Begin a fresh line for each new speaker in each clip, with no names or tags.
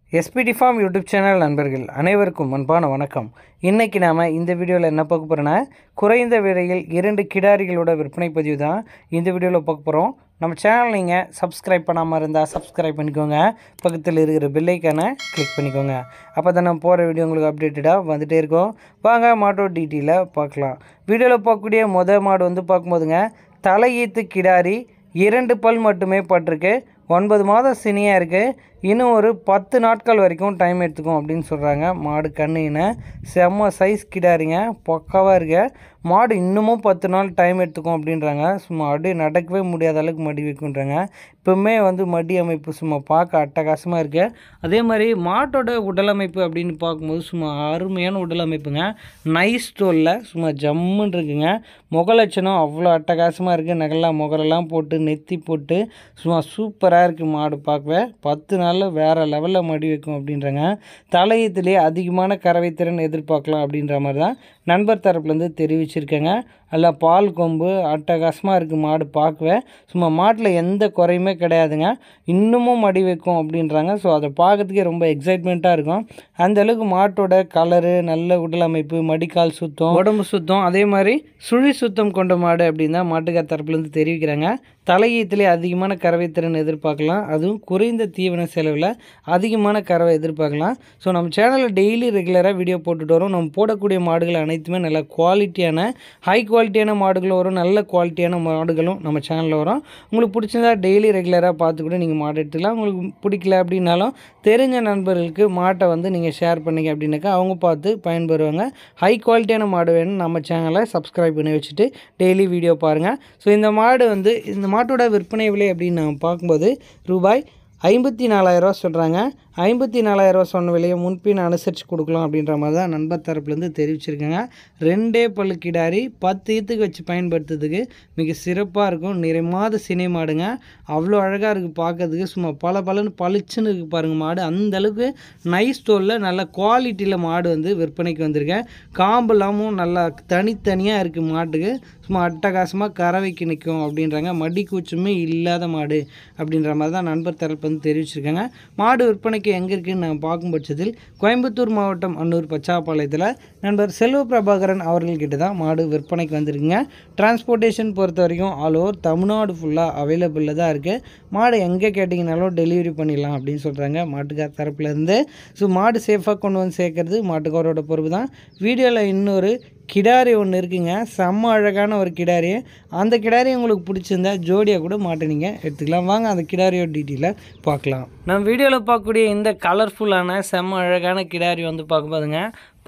SPD farm YouTube channel நண்பர்கள் அனைவருக்கும் அன்பான வணக்கம். இன்றைக்கி நாம் இந்த வீடியோவில் என்ன பார்க்க போகிறோன்னா, குறைந்த விலையில் 2 கிடாரிகளோட விற்பனை பதிவு தான் இந்த வீடியோவில் பார்க்க போகிறோம். நம்ம சேனல் நீங்கள் சப்ஸ்கிரைப் பண்ணாமல் இருந்தால் சப்ஸ்கிரைப் பண்ணிக்கோங்க. பக்கத்தில் இருக்கிற பெல் ஐக்கானை கிளிக் பண்ணிக்கோங்க. அப்போ தான் நம்ம போகிற வீடியோ உங்களுக்கு அப்டேட்டடாக வந்துகிட்டே இருக்கும். வாங்க மாட்டோட டீட்டெயிலாக பார்க்கலாம். வீடியோவில் பார்க்கக்கூடிய மாடு வந்து பார்க்கும்போதுங்க, தலையீத்து கிடாரி 2 பல் மட்டுமே பட்டிருக்கு. 9 மாதம் சினியாக இருக்குது. இன்னும் ஒரு 10 நாட்கள் வரைக்கும் டைம் எடுத்துக்கும் அப்படின்னு சொல்கிறாங்க. மாடு கண்ணுன்னு செம்ம சைஸ் கிடாரிங்க, பக்காவாக இருக்கு. மாடு இன்னமும் 10 நாள் டைம் எடுத்துக்கும் அப்படின்றாங்க. சும்மா அப்படியே நடக்கவே முடியாத அளவுக்கு மடி வைக்குன்றாங்க. இப்போவுமே வந்து மடி அமைப்பு சும்மா பார்க்க அட்டகாசமாக இருக்குது. அதே மாதிரி மாட்டோட உடல் அமைப்பு அப்படின்னு பார்க்கும்போது சும்மா அருமையான உடல் அமைப்புங்க. நைஸ் தோலில் சும்மா ஜம்முன்னு இருக்குங்க. முகலட்சணம் அவ்வளோ அட்டகாசமாக இருக்குது. நகலாம் முகரெல்லாம் போட்டு நெத்தி போட்டு சும்மா சூப்பராக இருக்குது. மாடு பார்க்கவே 10 நாளில் வேறு லெவலில் மடி வைக்கும் அப்படின்றாங்க. தலையத்திலே அதிகமான கறவை திறன் எதிர்பார்க்கலாம் அப்படின்ற மாதிரி தான் நண்பர் தரப்புலேருந்து தெரிவிச்சிருக்கேங்க. நல்லா பால் கொம்பு அட்டகாசமாக இருக்குது. மாடு பார்க்கவே சும்மா மாட்டில் எந்த குறையுமே கிடையாதுங்க. இன்னமும் மடி வைக்கும் அப்படின்றாங்க. ஸோ அதை பார்க்கறதுக்கே ரொம்ப எக்ஸைட்மெண்ட்டாக இருக்கும். அந்தளவுக்கு மாட்டோட கலரு, நல்ல உடல் அமைப்பு, மடிக்கால் சுத்தம், உடம்பு சுத்தம், அதே மாதிரி சுழி சுத்தம் கொண்ட மாடு அப்படின்னு தான் மாட்டுக்கார் தரப்புலேருந்து தெரிவிக்கிறாங்க. தலையீத்திலே அதிகமான கறவை திறன் எதிர்பார்க்கலாம். அதுவும் குறைந்த தீவன செலவில் அதிகமான கறவை எதிர்பார்க்கலாம். ஸோ நம்ம சேனலில் டெய்லி ரெகுலராக வீடியோ போட்டுட்டு வரோம். நம்ம போடக்கூடிய மாடுகள் அனைத்துமே நல்ல குவாலிட்டியான, ஹை குவாலிட்டியான மாடுகளும் வரும், நல்ல குவாலிட்டியான மாடுகளும் நம்ம சேனலில் வரும். உங்களுக்கு பிடிச்சிருந்தா டெய்லி ரெகுலராக பார்த்து கூட நீங்கள் மாடு எடுத்துக்கலாம். உங்களுக்கு பிடிக்கல அப்படின்னாலும் தெரிஞ்ச நண்பர்களுக்கு மாட்டை வந்து நீங்கள் ஷேர் பண்ணிங்க அப்படின்னாக்கா அவங்க பார்த்து பயன்பெறுவாங்க. ஹை குவாலிட்டியான மாடு வேணும் நம்ம சேனலை சப்ஸ்கிரைப் பண்ணி வச்சுட்டு டெய்லி வீடியோ பாருங்கள். ஸோ இந்த மாடு வந்து இந்த மாட்டோட விற்பனை விலை அப்படின்னு நம்ம பார்க்கும்போது ரூபாய் 54,000 சொல்கிறாங்க. 54,000 சொன்ன விலையை முன்பின் அனுசரித்து கொடுக்கலாம் அப்படின்ற மாதிரி தான் நண்பர் தரப்புலேருந்து தெரிவிச்சிருக்காங்க. 2 பல்லு கிடாரி 10 ஈத்துக்கு வச்சு பயன்படுத்துறதுக்கு மிக சிறப்பாக இருக்கும். நிறைமாத சினை மாடுங்க. அவ்வளோ அழகாக இருக்குது பார்க்கறதுக்கு. சும்மா பலன்னு பளிச்சுன்னு இருக்குது பாருங்கள் மாடு. அந்தளவுக்கு நைஸ் தோலில் நல்ல குவாலிட்டியில் மாடு வந்து விற்பனைக்கு வந்திருக்கேன். காம்பெல்லாமும் நல்லா தனித்தனியாக இருக்குது மாட்டுக்கு. சும்மா அட்டகாசமாக கறவைக்கு நிற்கும் அப்படின்றாங்க. மடி கூச்சமே இல்லாத மாடு அப்படின்ற மாதிரி தான் நண்பர் தரப்பு வந்து தெரிவிச்சிருக்காங்க. மாடு விற்பனைக்கு எங்கே இருக்குன்னு நான் பார்க்கும் பட்சத்தில் கோயம்புத்தூர் மாவட்டம் அன்னூர் பச்சாப்பாளையத்தில் நண்பர் செல்வ பிரபாகரன் அவர்கள்கிட்ட தான் மாடு விற்பனைக்கு வந்திருக்குங்க. டிரான்ஸ்போர்ட்டேஷன் பொறுத்த வரைக்கும் ஆல் ஓவர் தமிழ்நாடு ஃபுல்லாக அவைலபிளில் தான் இருக்குது. மாடு எங்கே கேட்டிங்கனாலும் டெலிவரி பண்ணிடலாம் அப்படின்னு சொல்கிறாங்க மாட்டுக்கார் தரப்புலேருந்து. ஸோ மாடு சேஃபாக கொண்டு வந்து சேர்க்கறது மாட்டுக்காரோட பொறுப்பு தான். வீடியோவில் இன்னொரு கிடாரி ஒன்று இருக்குங்க. செம்ம அழகான ஒரு கிடாரி. அந்த கிடாரி உங்களுக்கு பிடிச்சிருந்தா ஜோடியாக கூட மாட்டை நீங்கள் எடுத்துக்கலாம். வாங்க அந்த கிடாரியோட டீட்டெயிலாக பார்க்கலாம். நம்ம வீடியோவில் பார்க்கக்கூடிய இந்த கலர்ஃபுல்லான செம்ம அழகான கிடாரி வந்து பார்க்கும்போதுங்க,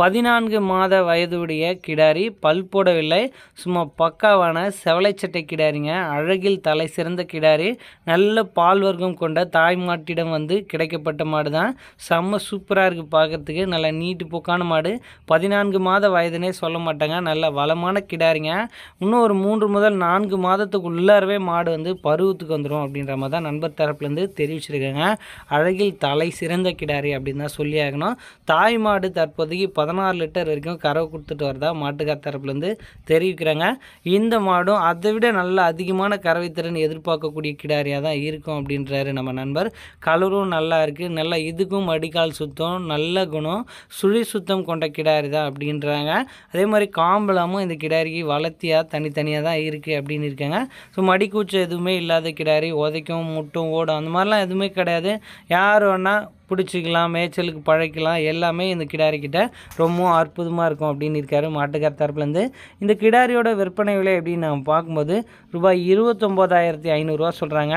14 மாத வயதுடைய கிடாரி. பல் போடவில்லை. சும்மா பக்காவான செவலைச்சட்டை கிடாரிங்க. அழகில் தலை சிறந்த கிடாரி. நல்ல பால் வர்க்கம் கொண்ட தாய் மாட்டிடம் வந்து கிடைக்கப்பட்ட மாடு தான். செம்ம சூப்பராக இருக்குது பார்க்குறதுக்கு. நல்ல நீட்டு போக்கான மாடு. 14 மாத வயதுனே சொல்ல மாட்டாங்க. நல்ல வளமான கிடாரிங்க. இன்னும் ஒரு 3 முதல் 4 மாதத்துக்கு உள்ளாரவே மாடு வந்து பருவத்துக்கு வந்துடும் அப்படின்ற மாதிரி தான் நண்பர் தரப்புலேருந்து தெரிவிச்சிருக்காங்க. அழகில் தலை சிறந்த கிடாரி அப்படின்னு தான் சொல்லி ஆகணும். தாய் மாடு தற்போதைக்கு 16 லிட்டர் வரைக்கும் கறவை கொடுத்துட்டு வரதா மாட்டுக்கார் தரப்புலேருந்து தெரிவிக்கிறாங்க. இந்த மாடும் அதை விட நல்ல அதிகமான கறவை திறன் எதிர்பார்க்கக்கூடிய கிடாரியாக தான் இருக்கும் அப்படின்றாரு நம்ம நண்பர். கலரும் நல்லா இருக்குது. நல்லா இதுக்கும் மடிக்கால் சுத்தம், நல்ல குணம், சுழி சுத்தம் கொண்ட கிடாரி தான் அப்படின்றாங்க. அதே மாதிரி காம்பலாமும் இந்த கிடாரிக்கு வளர்த்தியாக தனித்தனியாக தான் இருக்குது அப்படின்னு இருக்காங்க. ஸோ மடிக்கூச்சம் எதுவுமே இல்லாத கிடாரி. உதைக்கும், முட்டும், ஓடும் அந்த மாதிரிலாம் எதுவுமே கிடையாது. யார் வேணால் பிடிச்சிக்கலாம், மேய்ச்சலுக்கு பழைக்கலாம். எல்லாமே இந்த கிடாரிக்கிட்ட ரொம்பவும் அற்புதமாக இருக்கும் அப்படின்னு இருக்காரு மாட்டுக்கார் தரப்புலேருந்து. இந்த கிடாரியோட விற்பனை விலை அப்படின்னு நம்ம பார்க்கும்போது ரூபாய் 29,500 சொல்கிறாங்க.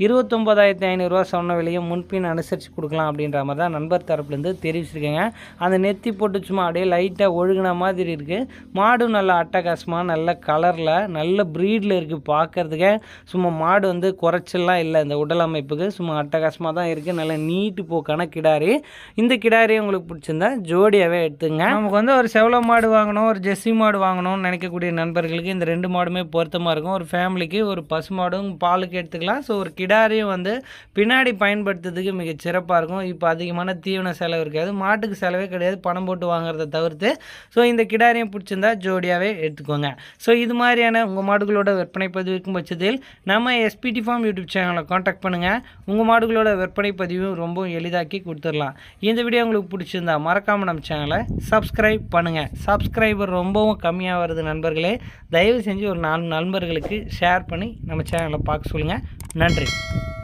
29,500 சொன்ன விலையை முன்பின் அனுசரித்து கொடுக்கலாம் அப்படின்ற மாதிரி தான் நண்பர் தரப்புலேருந்து தெரிவிச்சிருக்கேங்க. அந்த நெத்தி போட்டு சும்மா அப்படியே லைட்டாக ஒழுகின மாதிரி இருக்குது. மாடும் நல்ல அட்டகாசமாக நல்ல கலரில் நல்ல ப்ரீடில் இருக்குது பார்க்குறதுக்கு. சும்மா மாடு வந்து குறைச்சல்லாம் இல்லை. இந்த உடல் அமைப்புக்கு சும்மா அட்டகாசமாக தான் இருக்குது. நல்ல நீட்டு போக்கான கிடாரி. இந்த கிடாரி உங்களுக்கு பிடிச்சிருந்தா ஜோடியாகவே எடுத்துங்க. நமக்கு வந்து ஒரு செவல மாடு வாங்கணும், ஒரு ஜெர்சி மாடு வாங்கணும்னு நினைக்கக்கூடிய நண்பர்களுக்கு இந்த 2 மாடுமே பொருத்தமாக இருக்கும். ஒரு ஃபேமிலிக்கு ஒரு பசு மாடும் பாலுக்கு எடுத்துக்கலாம். ஸோ ஒரு கிடாரியும் வந்து பின்னாடி பயன்படுத்துறதுக்கு மிக சிறப்பாக இருக்கும். இப்போ அதிகமான தீவன செலவு இருக்காது. மாட்டுக்கு செலவே கிடையாது, பணம் போட்டு வாங்குறத தவிர்த்து. ஸோ இந்த கிடாரியும் பிடிச்சிருந்தா ஜோடியாகவே எடுத்துக்கோங்க. ஸோ இது மாதிரியான உங்கள் மாடுகளோட விற்பனை பதிவு இருக்கும் பட்சத்தில் நம்ம எஸ்பிடி ஃபார்ம் யூடியூப் சேனலை காண்டாக்ட் பண்ணுங்கள். உங்கள் மாடுகளோட விற்பனை பதிவு ரொம்ப எளிதாக ஆக்கி கொடுத்துடலாம். இந்த வீடியோ உங்களுக்கு பிடிச்சிருந்தா மறக்காமல் நம்ம சேனலை சப்ஸ்கிரைப் பண்ணுங்கள். சப்ஸ்கிரைபர் ரொம்பவும் கம்மியாக வருது நண்பர்களே. தயவு செஞ்சு ஒரு 4 நண்பர்களுக்கு ஷேர் பண்ணி நம்ம சேனலை பார்க்க சொல்லுங்கள். நன்றி.